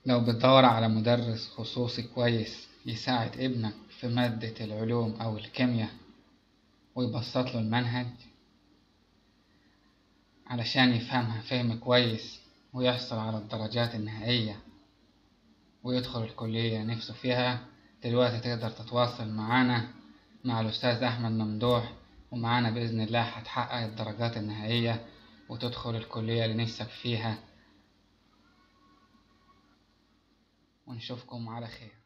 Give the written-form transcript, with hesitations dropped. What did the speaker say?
لو بتدور على مدرس خصوصي كويس يساعد ابنك في مادة العلوم أو الكيمياء ويبسط له المنهج علشان يفهمها فهم كويس ويحصل على الدرجات النهائية ويدخل الكلية نفسه فيها، دلوقتي تقدر تتواصل معانا مع الأستاذ أحمد ممدوح، ومعانا بإذن الله هتحقق الدرجات النهائية وتدخل الكلية اللي نفسك فيها، ونشوفكم على خير.